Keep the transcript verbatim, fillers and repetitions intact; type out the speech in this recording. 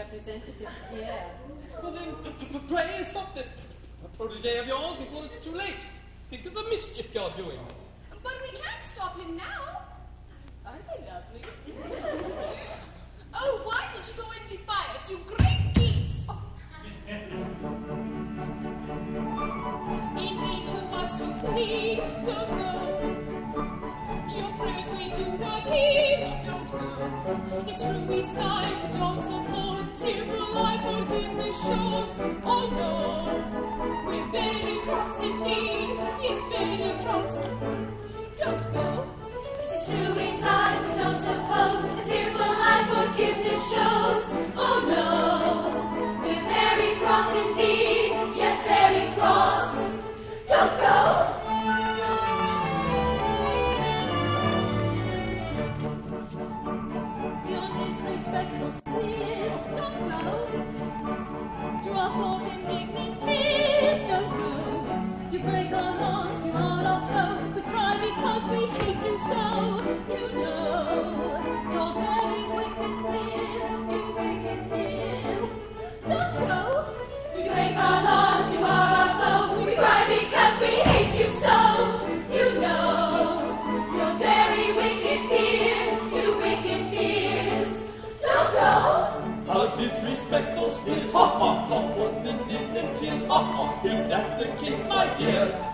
representative here. Well then, pray stop this protege of yours before it's too late. Think of the mischief you're doing. But we can't stop him now. Aren't they lovely? Oh, why did you go and defy us, you great geese? In each of us you plead, don't go. Your prayers we do not heed, don't go. It's true we sigh, but don't suppose a tearful life forgiveness shows. Oh no, we're very cross indeed, yes, very cross. Don't go. It's true we sigh, but don't suppose a tearful life forgiveness shows. Oh no, we're very cross indeed, yes, very cross. Don't go. Your disrespectful sneers, don't go. Draw forth indignant tears, don't go. You break our laws, you are our foe. We cry because we hate you so. You know, you're very wicked peers, you wicked peers. Don't go. You break our laws, you are our foe. We cry because we hate you so. You know, you're very wicked peers, you wicked peers. Don't go. How disrespectful is ha ha ha, what indignant tears, ha ha, if that's the case, my dears.